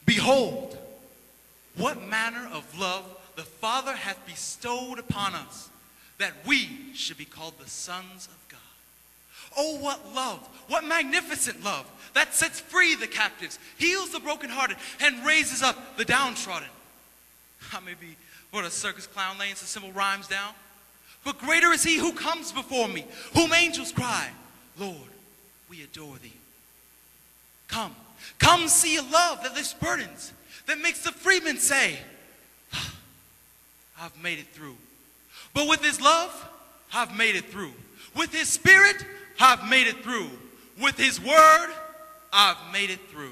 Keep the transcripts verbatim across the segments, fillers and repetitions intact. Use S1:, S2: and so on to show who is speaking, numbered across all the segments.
S1: Behold, what manner of love the Father hath bestowed upon us, that we should be called the sons of God. Oh, what love, what magnificent love that sets free the captives, heals the brokenhearted, and raises up the downtrodden. I may be what a circus clown laying some simple rhymes down, but greater is he who comes before me, whom angels cry, Lord, we adore thee. Come, come see a love that lifts burdens, that makes the freedman say, I've made it through. But with his love, I've made it through. With his spirit, I've made it through. With his word, I've made it through.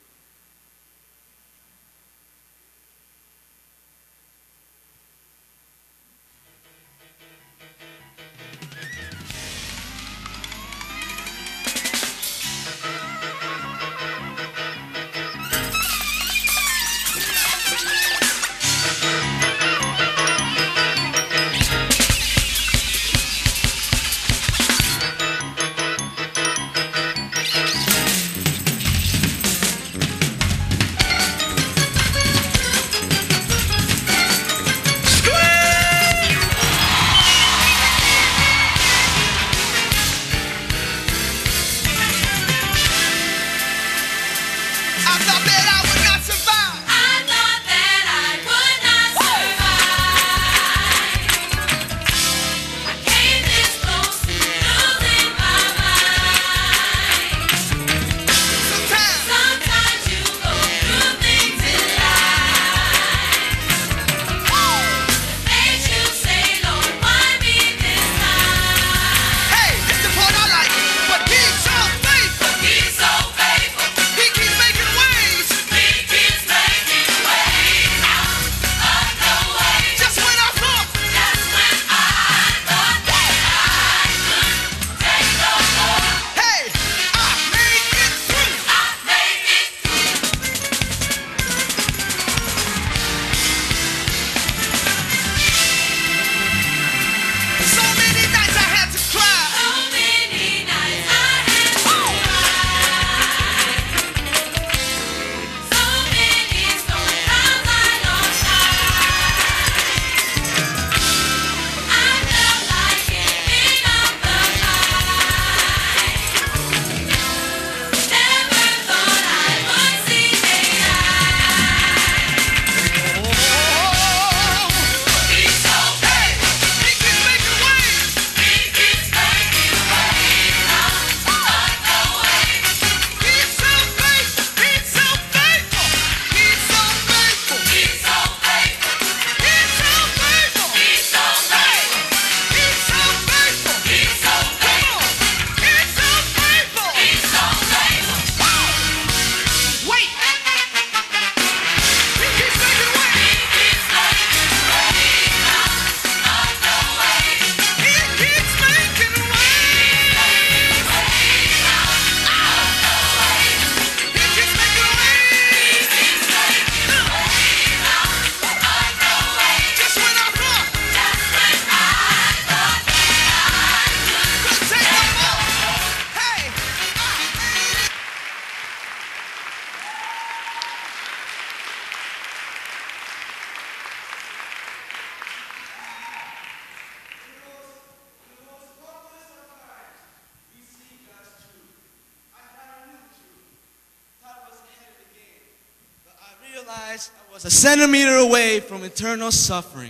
S2: I was a centimeter away from eternal suffering.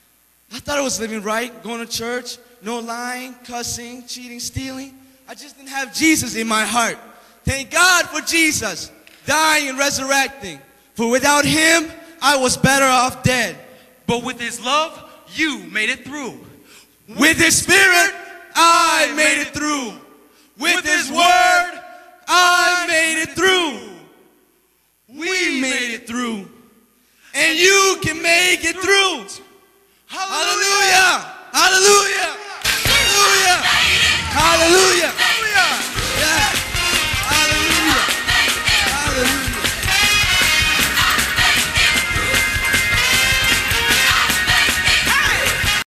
S2: I thought I was living right, going to church, no lying, cussing, cheating, stealing. I just didn't have Jesus in my heart. Thank God for Jesus, dying and resurrecting. For without him, I was better off dead.
S1: But with his love, you made it through.
S2: With his spirit, I made it through. With his word, I made it through. We made it through. And you can make it through. Hallelujah.